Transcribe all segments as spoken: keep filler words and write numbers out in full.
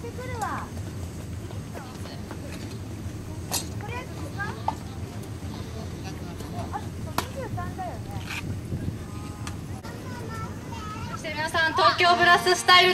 そして皆さん、東京ブラススタイルです。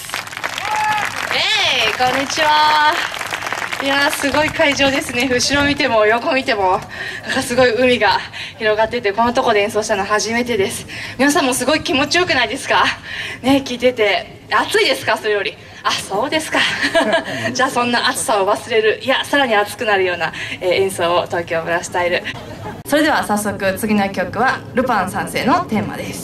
えー、こんにちは。いやー、すごい会場ですね。後ろ見ても横見てもなんかすごい海が広がってて、このとこで演奏したの初めてです。皆さんもすごい気持ちよくないですかね。聞いてて暑いですか？それより。あ、そうですかじゃあそんな暑さを忘れる、いやさらに暑くなるような、えー、演奏を東京ブラスタイル。それでは早速次の曲はルパン三世のテーマです。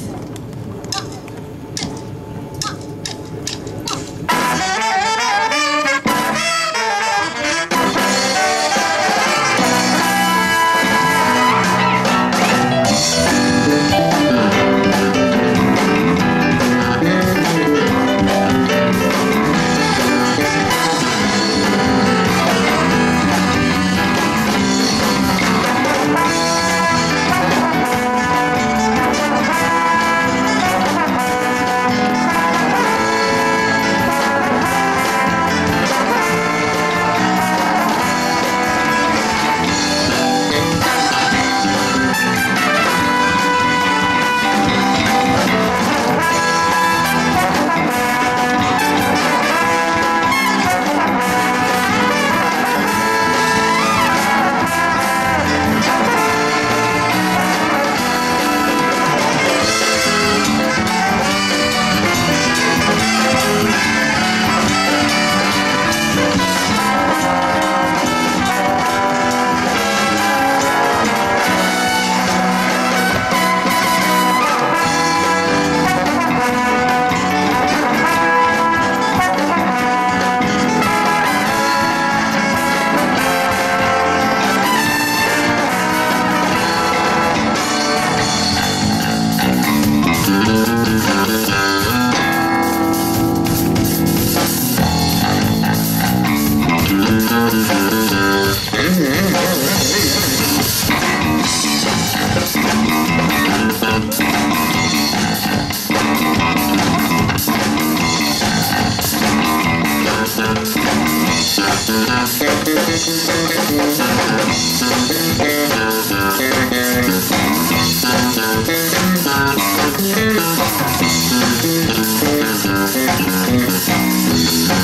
Thank you.